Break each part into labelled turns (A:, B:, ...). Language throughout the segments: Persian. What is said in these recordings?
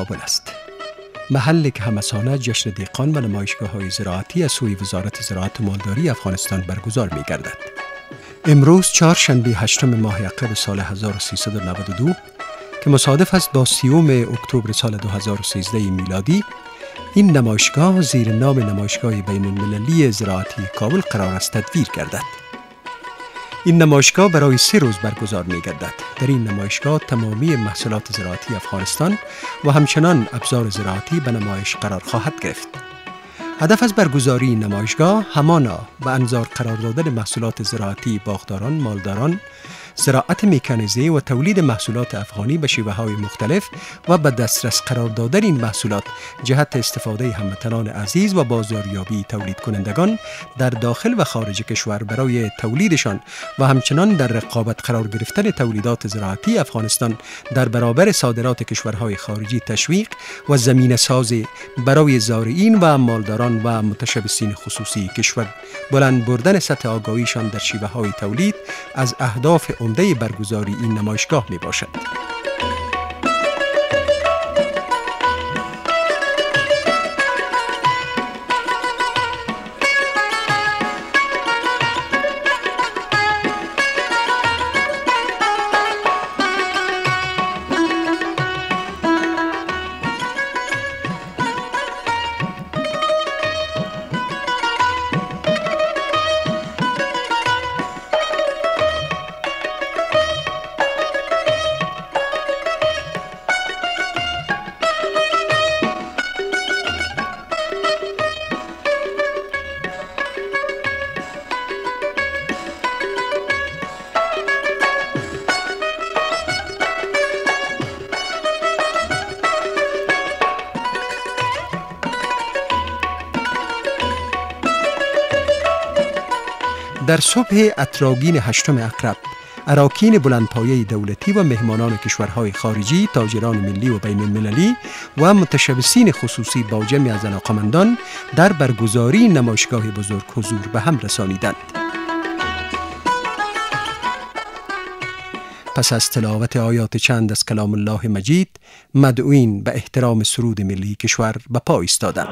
A: کابل است. محلی که همسانه جشن دهقان و نمایشگاه‌های زراعتی از سوی وزارت زراعت و مالداری افغانستان برگزار می‌گردد. امروز چهارشنبه 8 ماه اکتبر سال 1392 که مصادف است با 30 اکتبر سال 2013 میلادی، این نمایشگاه زیر نام نمایشگاه بین المللی زراعتی کابل قرار است تدویر گردد. این نمایشگاه برای 3 روز برگزار می گردد. در این نمایشگاه تمامی محصولات زراعتی افغانستان و همچنان ابزار زراعتی به نمایش قرار خواهد گرفت. هدف از برگزاری این نمایشگاه همانا به انظار قرار دادن محصولات زراعتی باغداران، مالداران، زراعت مکانیزه و تولید محصولات افغانی به شیوه‌های مختلف و به دسترس قرار دادن این محصولات جهت استفاده هموطنان عزیز و بازاریابی تولید کنندگان در داخل و خارج کشور برای تولیدشان و همچنان در رقابت قرار گرفتن تولیدات زراعتی افغانستان در برابر صادرات کشورهای خارجی تشویق و زمینه سازی برای زارعین و مالداران و متشبثین خصوصی کشور بلند بردن سطح آگاهیشان در شیوه‌های تولید از اهداف عمده برگزاری این نمایشگاه می باشد. در صبح اتراگین 8 اکتبر، اراکین بلندپایه دولتی و مهمانان کشورهای خارجی، تاجران ملی و بین المللی و متشبثین خصوصی با جمعی از علاقمندان در برگزاری نمایشگاه بزرگ حضور به هم رسانیدند. پس از تلاوت آیات چند از کلام الله مجید، مدعوین به احترام سرود ملی کشور به پا ایستادند.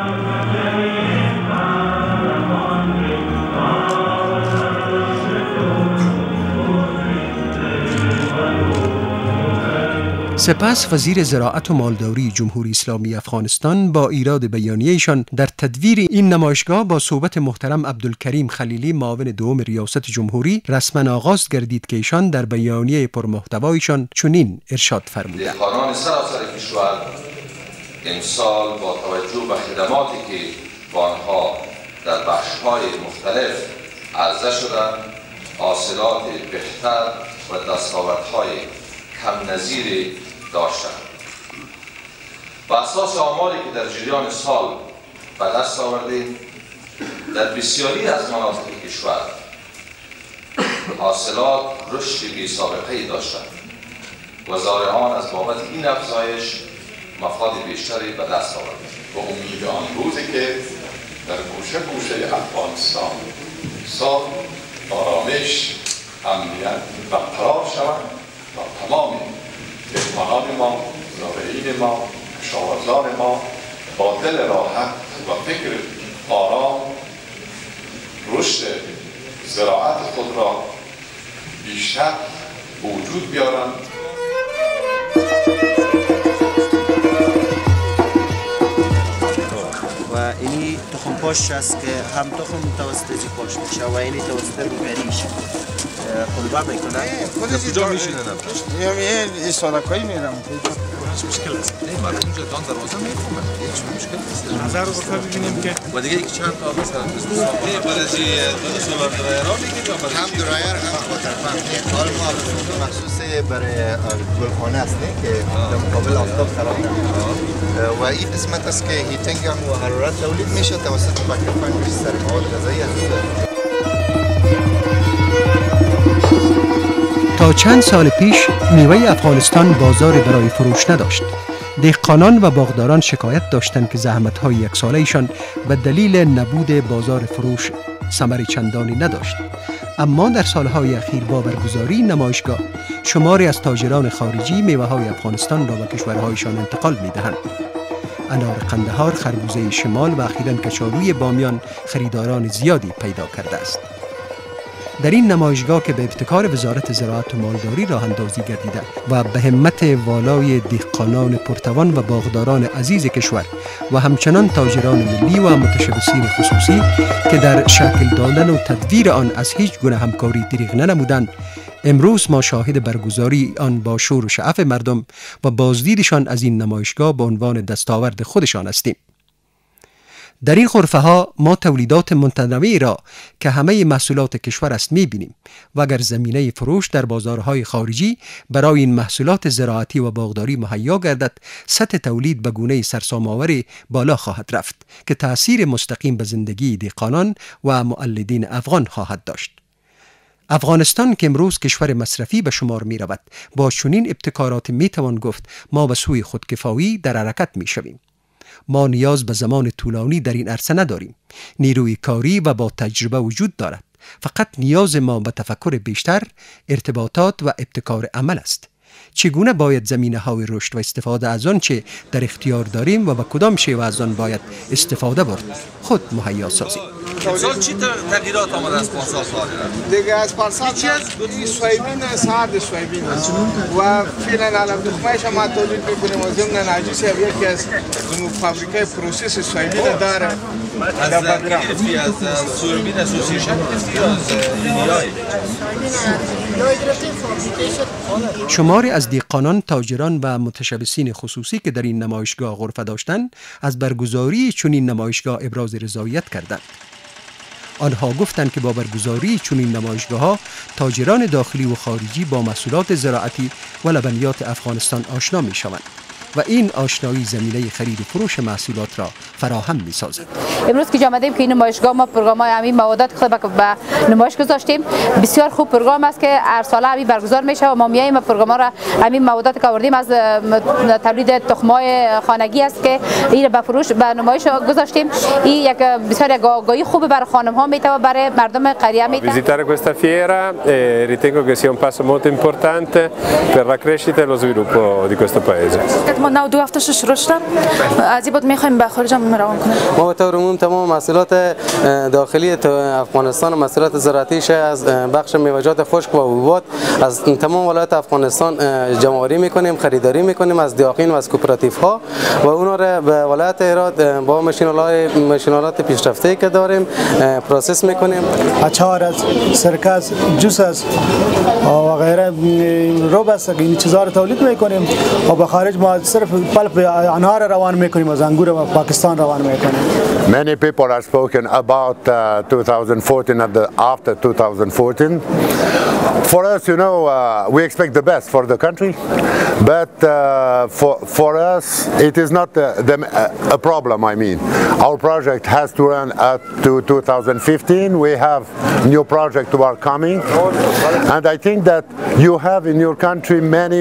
A: سپس وزیر زراعت و مالداری جمهوری اسلامی افغانستان با ایراد بیانیه‌شان در تدویر این نمایشگاه با صحبت محترم عبدالکریم خلیلی معاون دوم ریاست جمهوری رسما آغاز گردید که ایشان در بیانیه پرمحتوایشان چنین ارشاد فرمودند:
B: دهقانان سراسر کشور امسال با توجه به خدماتی که با آنها در بخش‌های مختلف عرضه شدند، حاصلات بهتر و دستاوردهای کم نظیری داشتند. بر اساس آماری که در جریان سال به دست آوردیم، در بسیاری از مناطق کشور حاصلات رشد بی سابقه‌ای داشتند و زارعان از بابت این افزایش مفاد بیشتری به دست آوردند.
C: به امید آن روزی که در گوشه گوشه افغانستان صلح، آرامش، امنیت برقرار شود و تمام دهقانان ما، زارعین ما، کشاورزان ما با دل راحت و فکر آرام رشد زراعت خود را بیشتر وجود بیارند.
D: و اینی تخم پاش است که هم تخم توسط چی پاش میشه و اینی توسط روبریش قلبه میکنه.
E: از کجا میشینن؟
D: این سالکایی میرم.
E: هیچ مشکل نیست. مردم اینجا دان دروازه میخونه. هیچ مشکل نیست.
D: نظر رو ببینیم که
E: و دیگه یک چند تا مثلا برای دو سولار درایر میگه
F: هم درایر هم خاطرفهم. حال ما مخصوص برای گلخانه است که در مقابل آفتاب قرار داره و این قسمت است که هیتینگ هم و حرارت تولید میشه توسط بکرفنگ سر مواد غذایی از
A: تا چند سال پیش میوه افغانستان بازار برای فروش نداشت. دهقانان و باغداران شکایت داشتند که زحمت‌های یک ساله‌شان به دلیل نبود بازار فروش ثمر چندانی نداشت. اما در سالهای اخیر با برگزاری نمایشگاه شماری از تاجران خارجی میوه‌های افغانستان را به کشورهایشان انتقال می‌دهند. انار قندهار، خربوزه شمال و اخیراً کچالوی بامیان خریداران زیادی پیدا کرده است. در این نمایشگاه که به ابتکار وزارت زراعت و مالداری راه اندازی گردیده و به همت والای دهقانان پرتوان و باغداران عزیز کشور و همچنان تاجران ملی و متشبثین خصوصی که در شکل دادن و تدویر آن از هیچ گونه همکاری دریغ ننمودند، امروز ما شاهد برگزاری آن با شور و شعف مردم و بازدیدشان از این نمایشگاه به عنوان دستاورد خودشان هستیم. در این غرفه ها ما تولیدات متنوعی را که همه محصولات کشور است می‌بینیم و اگر زمینه فروش در بازارهای خارجی برای این محصولات زراعتی و باغداری مهیا گردد، سطح تولید به گونه سرسام‌آوری بالا خواهد رفت که تأثیر مستقیم به زندگی دهقانان و مولدین افغان خواهد داشت. افغانستان که امروز کشور مصرفی به شمار می رود، با چنین ابتکارات می توان گفت ما به سوی خودکفایی در حرکت می شویم. ما نیاز به زمان طولانی در این عرصه نداریم. نیروی کاری و با تجربه وجود دارد. فقط نیاز ما به تفکر بیشتر، ارتباطات و ابتکار عمل است. چگونه باید زمینه های رشد و استفاده از آن چه در اختیار داریم و به کدام شیوه از آن باید استفاده برد خود مهیا سازیم.
E: امسال چی تغییرات آمده از پارسال سال؟
G: دیگه از پارسال سویابین سرد سویابین و فعلا علم دخمهش ما تولید میکنیم و ضمن نجیس یکی از فابریکای پروسس سویابین داره.
E: از سویابین اسوسییشن
A: شماری از دهقانان، تاجران و متشبثین خصوصی که در این نمایشگاه غرفه داشتند از برگزاری چنین نمایشگاه ابراز رضایت کردند. آنها گفتند که با برگزاری چنین نمایشگاه‌ها تاجران داخلی و خارجی با محصولات زراعتی و لبنیات افغانستان آشنا می‌شوند و این آشنایی زمینه خرید و فروش محصولات را فراهم می‌سازد.
H: امروز که آمدیم که این نمایشگاه ما پروگرام‌های همین موادات خود به نمایش گذاشتیم. بسیار خوب پروگرام است که هر ساله همین برگزار میشه و ما میایم پروگرام را همین موادات که آوردیم از تولید تخم‌های خانگی است که این به فروش به نمایش گذاشتیم. این یک بسیار یک آگاهی خوب برای خانم‌ها میتونه برای مردم قریه میتونه.
I: Visitare questa fiera ritengo che sia un passo molto importante per la crescita e lo sviluppo di questo paese.
J: ما 92 هفته شروع شدم. از این بعد می‌خوایم به خارج هم روان کنیم.
K: ما به طور عموم تمام محصولات داخلی افغانستان و محصولات زراعتیش از بخش میوه‌جات خشک و حبوبات از تمام ولایت افغانستان جمع‌آوری می‌کنیم، خریداری می‌کنیم از دیاقین و از کوپراتیوها و اونا را به ولایت هرات با ماشین‌آلات پیشرفته که داریم پروسس می‌کنیم.
L: اچار از سرکه از جوس از و غیره رو بس این چیزا رو تولید می‌کنیم و به خارج ما صرف پلپ انار روان می‌کنیم از انگور و پاکستان روان می‌کنیم.
M: Many people have spoken about 2014 and after 2014. For us, you know, we expect the best for the country, but for us, it is not a problem. I mean, our project has to run up to 2015. We have new projects who are coming, and I think that you have in your country many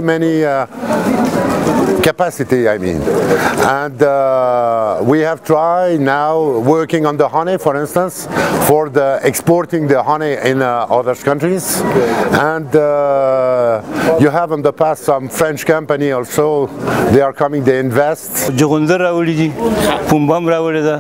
M: capacity, I mean, and we have tried now working on the honey, for instance, for the exporting the honey in other countries, and you have in the past some French company also, they are coming, they invest.
N: جغندر راولیدی، پومبام راولیده،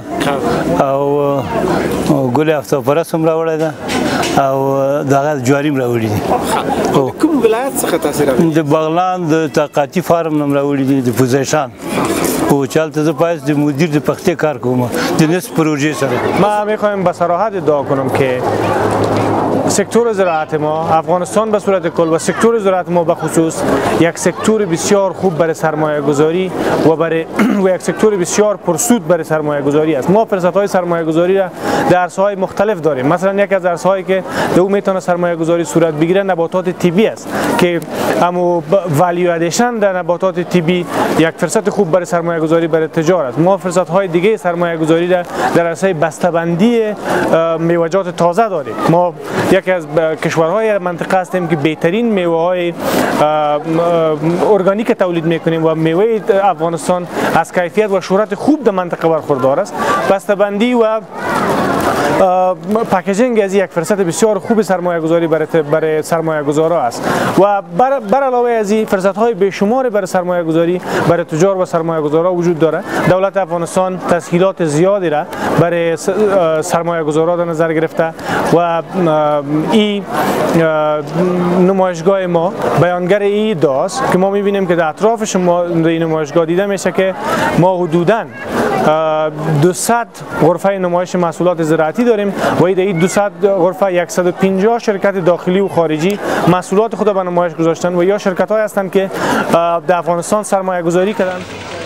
N: او گل افتاپرست هم راولیده، او داغ جواریم راولیدی.
G: کوم ولایت څخه تاثیر راوړي؟
N: د بغلان د طاقتي فارم نم راولیدي د پوزیشن. او چالت ز پاس د مدیر د پختې کار کوم د نس پروژه سره.
O: ما میخوایم به صراحت ادعا کنم که سکتور زراعت ما افغانستان به صورت کل و سکتور زراعت ما به خصوص یک سکتور بسیار خوب برای سرمایه گذاری و یک سکتور بسیار پرسود برای سرمایه گذاری است. ما فرصت‌های سرمایه گذاری را در عرصه‌های مختلف داریم. مثلا یک از عرصه‌هایی که در اون میتونه سرمایه گذاری صورت بگیره نباتات طبی است که همو ولیو ادیشن در نباتات طبی یک فرصت خوب برای سرمایه گذاری برای تجارت. ما فرصت‌های دیگه سرمایه گذاری را در عرصه بسته‌بندی میوه‌جات تازه داریم. ما یکی از کشورهای منطقه هستیم که بهترین میوه‌های ارگانیک تولید میکنیم و میوه افغانستان از کیفیت و شهرت خوب در منطقه برخوردار است. بسته‌بندی و پکیجینگ از یک فرصت بسیار خوب سرمایه گذاری برای سرمایه گذارا است و بر علاوه از این فرصت های بیشماری برای سرمایه گذاری برای تجار و سرمایه گذارا وجود داره. دولت افغانستان تسهیلات زیادی را برای سرمایه گذارا در نظر گرفته و این نمایشگاه ما بیانگر این داست که ما میبینیم که در اطرافش ما این نمایشگاه دیده میشه که ما حدوداً 200 غرفه نمایش محصولات زراعتی داریم و این 200 غرفه 150 شرکت داخلی و خارجی محصولات خود به نمایش گذاشتن و یا شرکت های هستند که در افغانستان سرمایه گذاری کردن.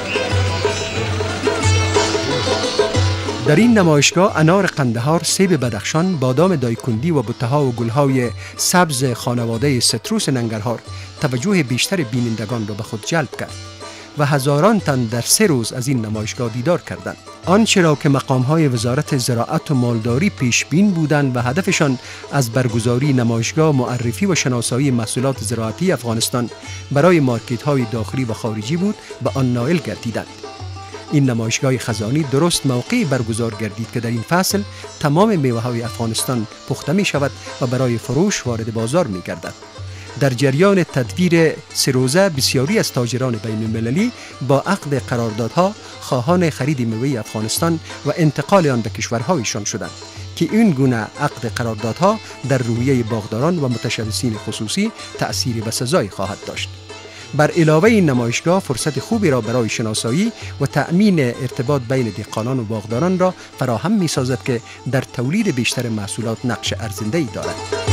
A: در این نمایشگاه انار قندهار، سیب بدخشان، بادام دایکندی و بوته‌ها و گل‌های سبز خانواده ستروس ننگرهار توجه بیشتر بینندگان را به خود جلب کرد و هزاران تن در 3 روز از این نمایشگاه دیدار کردند. آنچه را که مقام‌های وزارت زراعت و مالداری پیش بین بودند و هدفشان از برگزاری نمایشگاه معرفی و شناسایی محصولات زراعتی افغانستان برای مارکت‌های داخلی و خارجی بود، به آن نائل گردیدند. این نمایشگاه خزانی درست موقعی برگزار گردید که در این فصل تمام میوه‌های افغانستان پخته می شود و برای فروش وارد بازار می گردد. در جریان تدویر 3 روزه بسیاری از تاجران بین المللی با عقد قراردادها خواهان خرید میوه افغانستان و انتقال آن به کشورهایشان شدند که این گونه عقد قراردادها در روحیه باغداران و متشبثین خصوصی تأثیر بسزایی خواهد داشت. بر علاوه این نمایشگاه فرصت خوبی را برای شناسایی و تأمین ارتباط بین دهقانان و باغداران را فراهم می سازد که در تولید بیشتر محصولات نقش ارزنده‌ای دارد.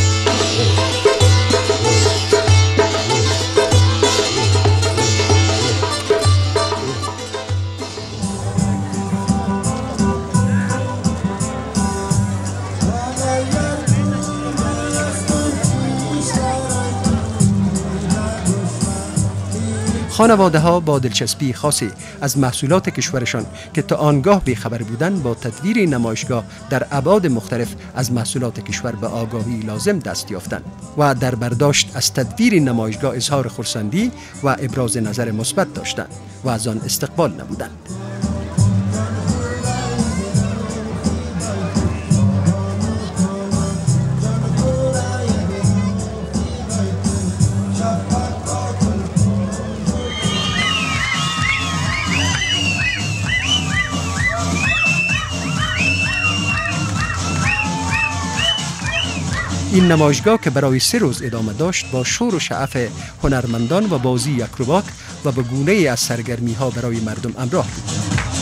A: خانواده ها با دلچسبی خاصی از محصولات کشورشان که تا آنگاه بیخبر بودند با تدویر نمایشگاه در ابعاد مختلف از محصولات کشور به آگاهی لازم دست یافتند و در برداشت از تدویر نمایشگاه اظهار خرسندی و ابراز نظر مثبت داشتند و از آن استقبال نمودند. این نمایشگاه که برای 3 روز ادامه داشت با شور و شعف هنرمندان و بازی اکروبات و به گونه‌ای از سرگرمی ها برای مردم همراه بود.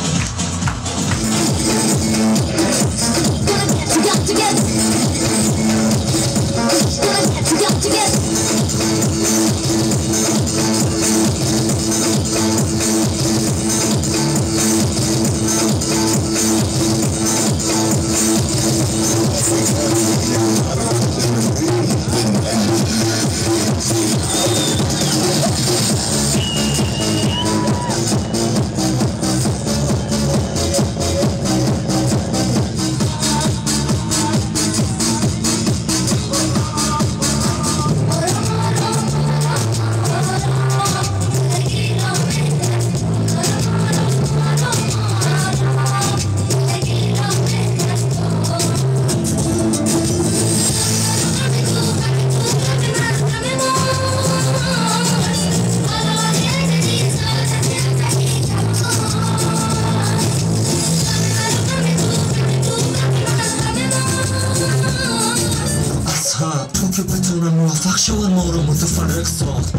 P: که بتونم موفق شون ما رو متفرق ساخت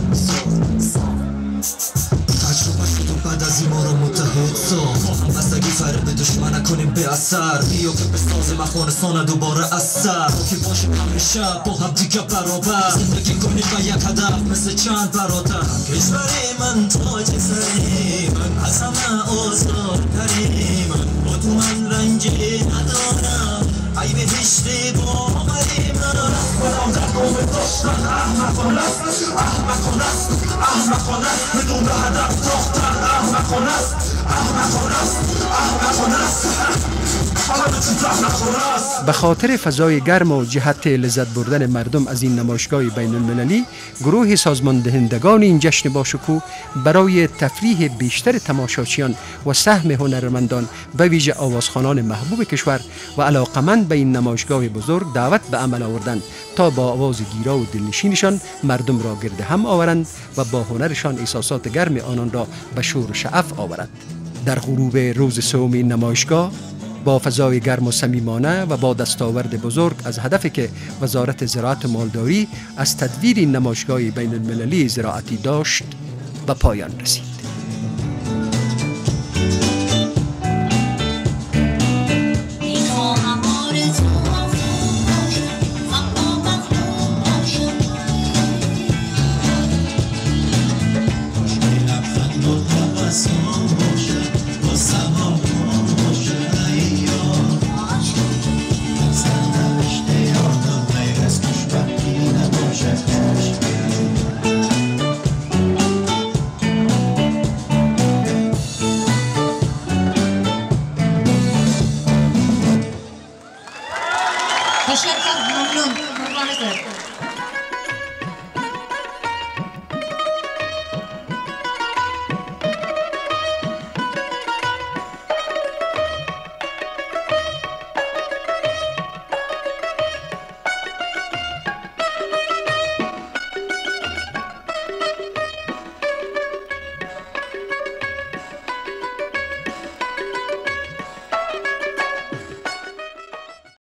P: تجربه شد و بعد از این ما رو متحد ساخت هم بستگی فرق به دشمن نکنیم به اثر بیا که بسازیم افغانستان دوباره از سر که باشیم همیشه با هم دیگه برابر زندگی کنیم و یک هدف مثل چند برادر کشوری من تاج سری من از همه آزادتری من با تو من رنجی ندارم ای بهشتی باوری من در قوم دشمن احمقانه است احمقانه است احمقانه است بدون هدف ساختن احمقانه است احمقانه است احمقانه است
A: به خاطر فضای گرم و جهت لذت بردن مردم از این نمایشگاه بین المللی، گروه سازمان دهندگان این جشن باشکوه برای تفریح بیشتر تماشاچیان و سهم هنرمندان به ویژه آوازخوانان محبوب کشور و علاقمند به این نمایشگاه بزرگ دعوت به عمل آوردند تا با آواز گیرا و دلنشینشان مردم را گرد هم آورند و با هنرشان احساسات گرم آنان را به شور و شعف آورند. در غروب روز سوم این نمایشگاه با فضای گرم و صمیمانه و با دستاورد بزرگ از هدفی که وزارت زراعت و مالداری از تدویر این نمایشگاه بین المللی زراعتی داشت به پایان رسید.